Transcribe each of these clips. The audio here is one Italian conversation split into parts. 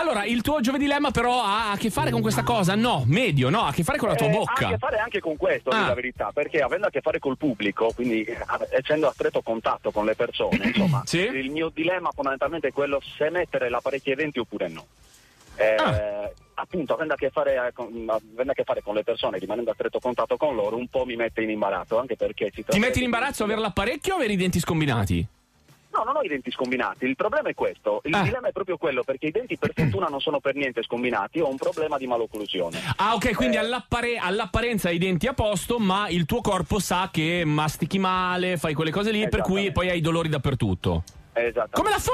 allora il tuo giovedilema però ha a che fare con questa cosa? No, medio, no, ha a che fare con la tua bocca. Ha a che fare anche con questo, la verità, perché avendo a che fare col pubblico, quindi essendo a stretto contatto con le persone, insomma, sì? Il mio dilemma fondamentalmente è quello se mettere l'apparecchio ai denti oppure no. Appunto, avendo a che fare con le persone, rimanendo a stretto contatto con loro, un po' mi mette in imbarazzo, anche perché ti metti in imbarazzo avere l'apparecchio o avere i denti scombinati? No, non ho i denti scombinati, il problema è questo, il dilemma è proprio quello, perché i denti per fortuna non sono per niente scombinati, ho un problema di malocclusione. Ok, quindi all'apparenza hai i denti a posto, ma il tuo corpo sa che mastichi male, fai quelle cose lì, per cui poi hai dolori dappertutto. Come la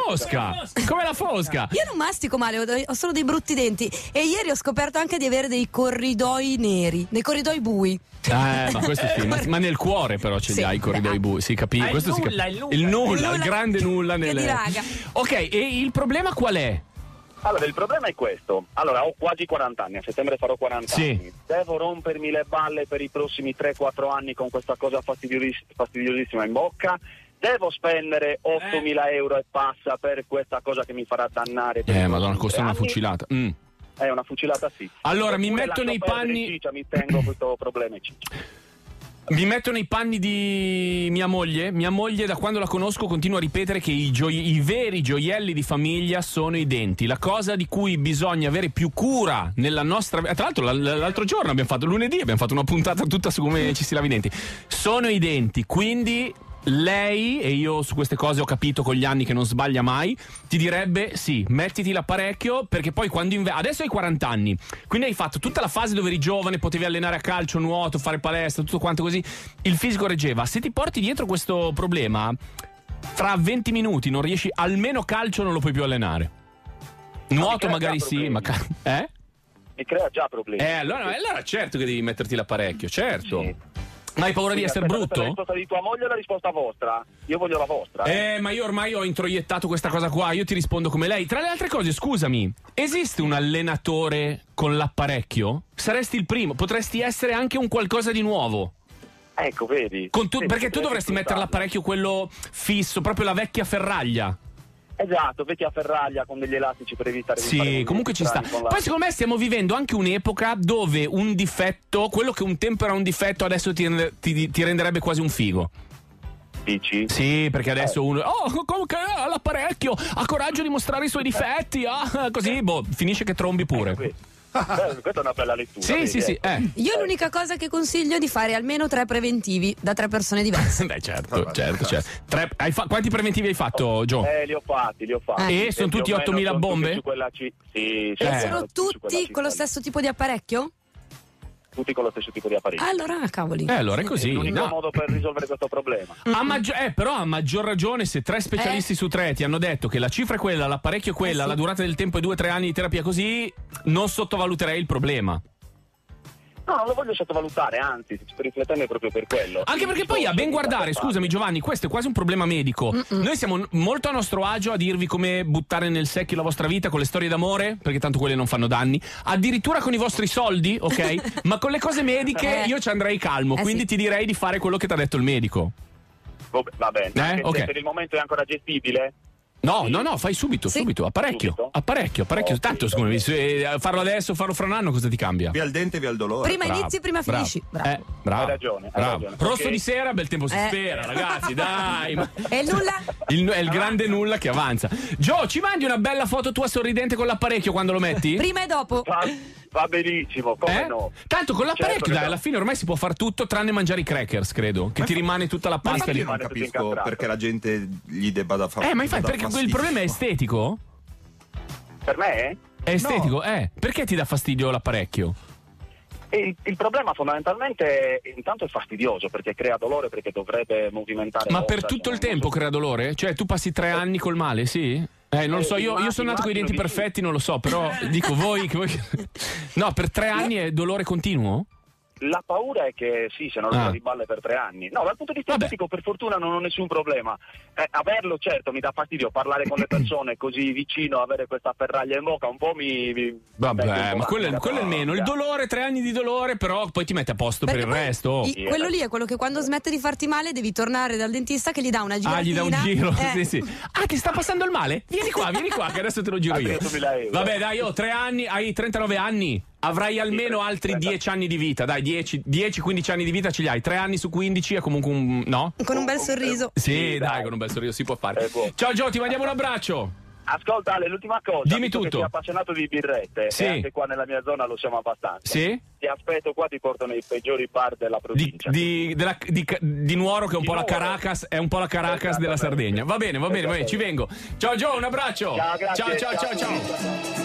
fosca! Io non mastico male, ho solo dei brutti denti. E ieri ho scoperto anche di avere dei corridoi neri, dei corridoi bui. Ma questo sì, ma nel cuore però ce li hai i corridoi bui, si capisce. Questo si capisce. Il nulla, il grande nulla nelle. Ok, e il problema qual è? Allora, il problema è questo. Allora, ho quasi 40 anni, a settembre farò 40 anni. Devo rompermi le balle per i prossimi 3-4 anni con questa cosa fastidiosissima in bocca. Devo spendere 8.000 euro e passa per questa cosa che mi farà dannare. Madonna, costa una fucilata. È una fucilata, sì. Allora, mi metto nei panni. Ciccia, mi tengo questo problema ciccia. Mi metto nei panni di mia moglie. Mia moglie, da quando la conosco, continua a ripetere che i veri gioielli di famiglia sono i denti. La cosa di cui bisogna avere più cura nella nostra. Tra l'altro, l'altro giorno lunedì abbiamo fatto una puntata tutta su come ci si lava i denti. Sono i denti, quindi. Lei, e io su queste cose ho capito con gli anni che non sbaglia mai, ti direbbe sì, mettiti l'apparecchio, perché poi quando adesso hai 40 anni, quindi hai fatto tutta la fase dove eri giovane, potevi allenare a calcio, nuoto, fare palestra, tutto quanto così, il fisico reggeva. Se ti porti dietro questo problema, fra 20 minuti non riesci, almeno calcio non lo puoi più allenare. Nuoto magari sì, ma mi crea già problemi. Allora certo che devi metterti l'apparecchio, certo. Sì. Ma hai paura di essere brutto? La risposta di tua moglie o la risposta vostra? Io voglio la vostra. Ma io ormai ho introiettato questa cosa qua, io ti rispondo come lei. Tra le altre cose, scusami, esiste un allenatore con l'apparecchio? Saresti il primo, potresti essere anche un qualcosa di nuovo. Ecco, vedi. Perché tu dovresti mettere l'apparecchio quello fisso, proprio la vecchia ferraglia. Esatto, vecchia ferraglia con degli elastici per evitare di fare comunque ci sta. Poi secondo me stiamo vivendo anche un'epoca dove un difetto, quello che un tempo era un difetto, adesso ti renderebbe quasi un figo. Dici? Sì, perché adesso uno comunque ha l'apparecchio, ha coraggio di mostrare i suoi difetti, così finisce che trombi pure. Questa è una bella lettura. Sì. Io l'unica cosa che consiglio è di fare almeno 3 preventivi da 3 persone diverse. Beh, certo. Quanti preventivi hai fatto, Gio? Li ho fatti. E sono tutti 8.000 bombe? Sì. E sono tutti con lo stesso tipo di apparecchio? Tutti con lo stesso tipo di apparecchio. Allora, cavoli. Allora è così. È l'unico modo per risolvere questo problema. Però a maggior ragione, se 3 specialisti su 3 ti hanno detto che la cifra è quella, l'apparecchio è quella, la durata del tempo è 2-3 anni di terapia così, non sottovaluterei il problema. No, non lo voglio sottovalutare, anzi, sto riflettendo proprio per quello. Anche perché poi a ben guardare, scusami Giovanni, questo è quasi un problema medico. Noi siamo molto a nostro agio a dirvi come buttare nel secchio la vostra vita con le storie d'amore, perché tanto quelle non fanno danni, addirittura con i vostri soldi, ok? Ma con le cose mediche io ci andrei calmo, quindi ti direi di fare quello che ti ha detto il medico. Va bene, okay. Per il momento è ancora gestibile? No, fai subito, apparecchio. Tanto secondo me farlo adesso, farlo fra un anno, cosa ti cambia? Via il dente, via il dolore. Prima inizi, prima finisci. Bravo. Hai ragione. Rosso di sera, bel tempo si spera, ragazzi, dai. E il nulla? È il grande nulla che avanza. Gio, ci mandi una bella foto tua sorridente con l'apparecchio quando lo metti? Prima e dopo. Va benissimo, come no? Tanto con l'apparecchio, certo, alla fine ormai si può far tutto tranne mangiare i crackers, credo. Che ti rimane tutta la pasta lì. Io non capisco perché la gente gli debba da fare. Ma infatti, perché il problema è estetico? Per me? È estetico? No. Perché ti dà fastidio l'apparecchio? Il problema fondamentalmente intanto è fastidioso perché crea dolore, perché dovrebbe movimentare. Ma per tutto il tempo crea dolore? Cioè tu passi 3 anni col male, sì? Non lo so, io sono nato con i denti perfetti, non lo so, però dico voi. No, per 3 anni è dolore continuo? La paura è che sì, se non lo di balle per 3 anni. No, dal punto di vista estetico per fortuna non ho nessun problema. Averlo certo mi dà fastidio, parlare con le persone così vicino, avere questa ferraglia in bocca un po' Vabbè, ma quello è il meno. Il dolore, 3 anni di dolore, però poi ti mette a posto per il resto. Quello lì è quello che quando smette di farti male devi tornare dal dentista che gli dà una giratina. Gli dà un giro. Sì. Ti sta passando il male? Vieni qua, che adesso te lo giro io. Vabbè, dai, 3 anni, hai 39 anni. Avrai almeno altri 10 anni di vita, dai, 10-15 anni di vita ce li hai. 3 anni su 15 è comunque no? Con un bel sorriso. Sì, dai, con un bel sorriso si può fare. Ciao Gio, ti mandiamo un abbraccio. Ascolta Ale, l'ultima cosa. Dimmi tutto. Che sei appassionato di birrette, sì. E anche qua nella mia zona lo siamo abbastanza. Sì? Ti aspetto qua, ti porto nei peggiori bar della provincia. Di Nuoro, che è un po' la Caracas, della Sardegna. Va bene, ci vengo. Ciao Gio, un abbraccio. Ciao, grazie. Ciao.